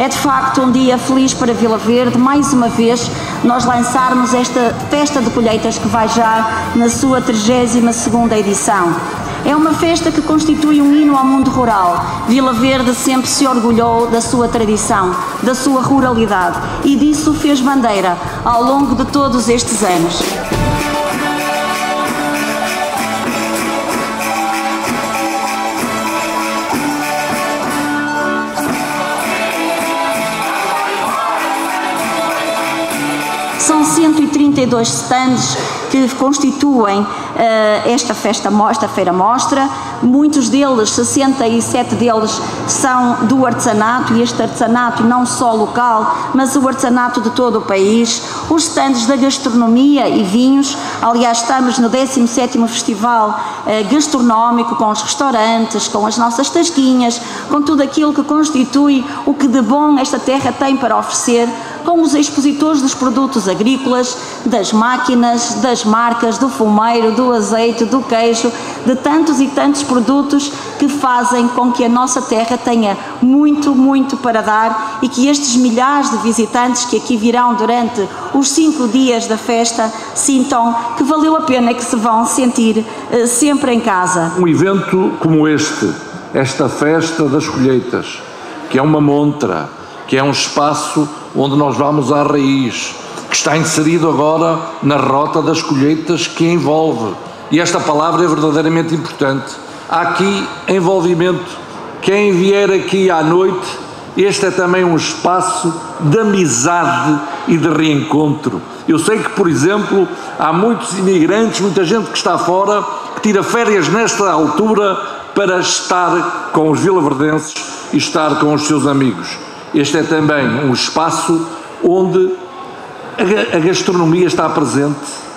É de facto um dia feliz para Vila Verde, mais uma vez nós lançarmos esta festa de colheitas que vai já na sua 32ª edição. É uma festa que constitui um hino ao mundo rural. Vila Verde sempre se orgulhou da sua tradição, da sua ruralidade e disso fez bandeira ao longo de todos estes anos. São 132 stands que constituem esta feira-mostra. Muitos deles, 67 deles, são do artesanato, e este artesanato não só local, mas o artesanato de todo o país. Os stands da gastronomia e vinhos, aliás estamos no 17º Festival Gastronómico, com os restaurantes, com as nossas tasquinhas, com tudo aquilo que constitui o que de bom esta terra tem para oferecer, com os expositores dos produtos agrícolas, das máquinas, das marcas, do fumeiro, do azeite, do queijo, de tantos e tantos produtos que fazem com que a nossa terra tenha muito, muito para dar e que estes milhares de visitantes que aqui virão durante os 5 dias da festa sintam que valeu a pena e que se vão sentir sempre em casa. Um evento como esta festa das colheitas, que é uma montra, que é um espaço onde nós vamos à raiz, que está inserido agora na rota das colheitas que envolve. E esta palavra é verdadeiramente importante. Há aqui envolvimento. Quem vier aqui à noite, este é também um espaço de amizade e de reencontro. Eu sei que, por exemplo, há muitos imigrantes, muita gente que está fora, que tira férias nesta altura para estar com os vilaverdenses e estar com os seus amigos. Este é também um espaço onde a gastronomia está presente,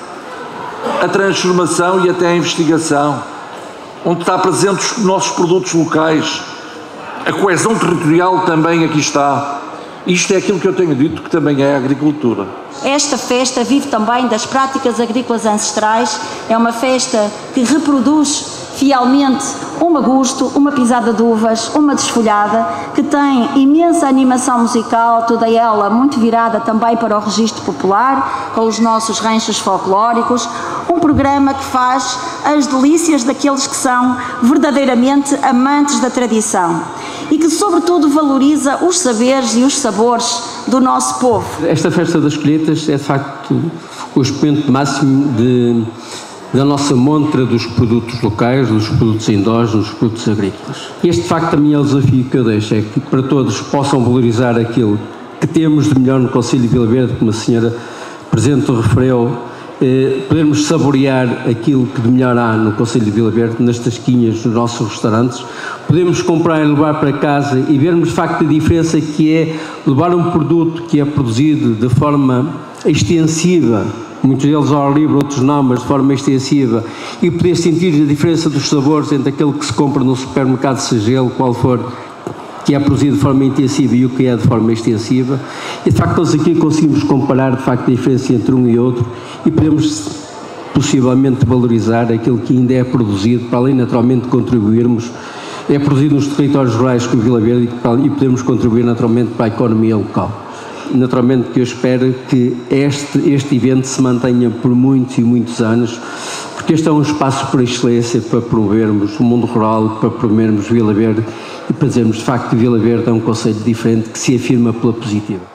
a transformação e até a investigação, onde está presente os nossos produtos locais, a coesão territorial também aqui está. Isto é aquilo que eu tenho dito que também é a agricultura. Esta festa vive também das práticas agrícolas ancestrais, é uma festa que reproduz fielmente um agosto, uma pisada de uvas, uma desfolhada, que tem imensa animação musical, toda ela muito virada também para o registro popular, com os nossos ranchos folclóricos, um programa que faz as delícias daqueles que são verdadeiramente amantes da tradição e que sobretudo valoriza os saberes e os sabores do nosso povo. Esta festa das colheitas é de facto o expoente máximo da nossa montra dos produtos locais, dos produtos endógenos, dos produtos agrícolas. Este de facto também é o desafio que eu deixo, é que para todos possam valorizar aquilo que temos de melhor no Concelho de Vila Verde, como a senhora Presidente referiu, podermos saborear aquilo que de melhor há no Concelho de Vila Verde, nas tasquinhas, nos nossos restaurantes, podemos comprar e levar para casa e vermos de facto a diferença que é levar um produto que é produzido de forma extensiva, muitos deles ao ar livre, outros não, mas de forma extensiva, e poder sentir a diferença dos sabores entre aquele que se compra no supermercado, seja ele qual for, que é produzido de forma intensiva e o que é de forma extensiva. E de facto nós aqui conseguimos comparar de facto a diferença entre um e outro e podemos possivelmente valorizar aquilo que ainda é produzido, para além naturalmente de contribuirmos, é produzido nos territórios rurais como Vila Verde e podemos contribuir naturalmente para a economia local. Naturalmente que eu espero que este evento se mantenha por muitos e muitos anos, porque este é um espaço por excelência para promovermos o mundo rural, para promovermos Vila Verde e para dizermos de facto que Vila Verde é um conceito diferente que se afirma pela positiva.